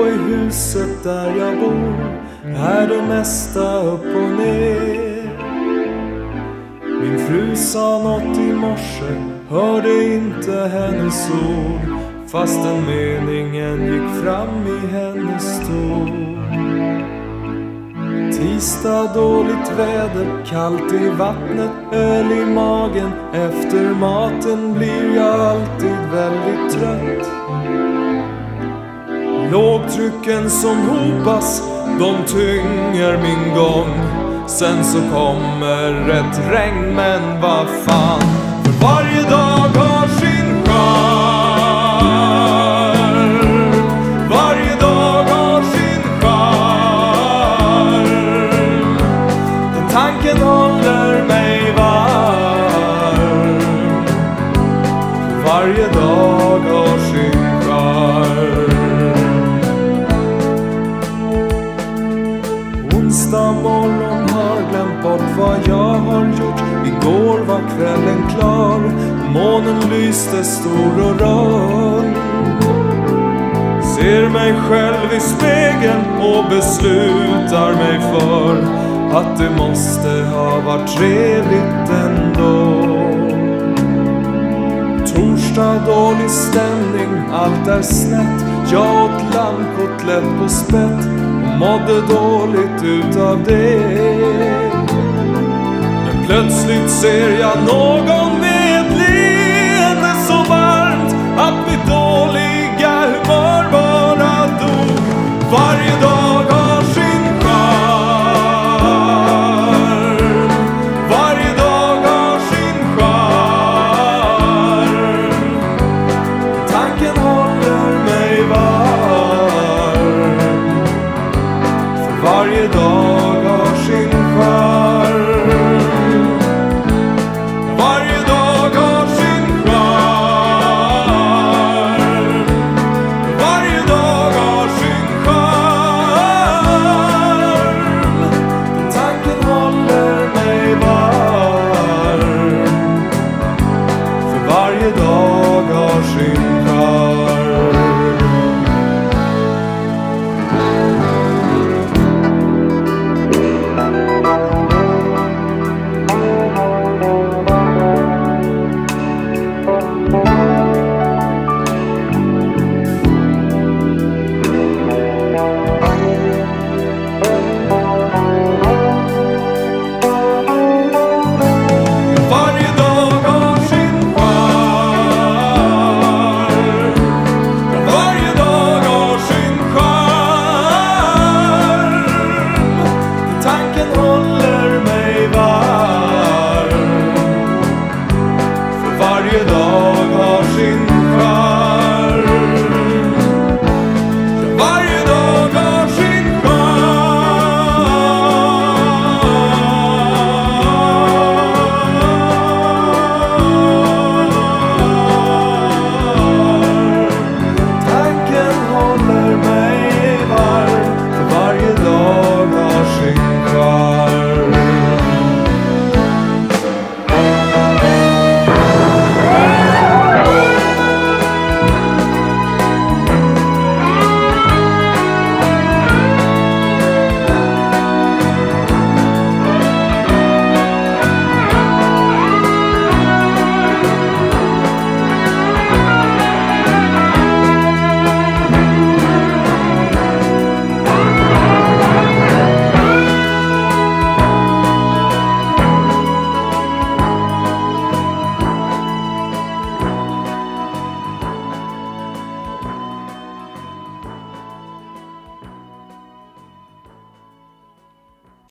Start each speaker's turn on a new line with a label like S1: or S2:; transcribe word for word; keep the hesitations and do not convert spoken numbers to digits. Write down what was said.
S1: i huset där jag bor är det mesta upp och ner. Min fru sa något i morse, hörde inte hennes ord, fastän meningen gick fram i hennes ton. Tisdag, dåligt väder, kallt i vattnet, öl i magen. Efter maten blir jag alltid väldigt trött. Lågtrycken som hopas, de tynger min gång. Sen så kommer ett regn, men vad fan, för varje dag har sin charm. Varje dag har sin charm. Den tanken håller mig varm. Varje dag har sin charm. Onsdag morgon har glömt bort vad jag har gjort. Igår var kvällen klar, månen lyste stor och rund. Ser mig själv i spegeln och beslutar mig för att det måste ha varit trevligt ändå. Torsdag, dålig stämning, allt är snett. Jag åt lammkotlett på spett och mådde dåligt utav det. Men plötsligt ser jag någon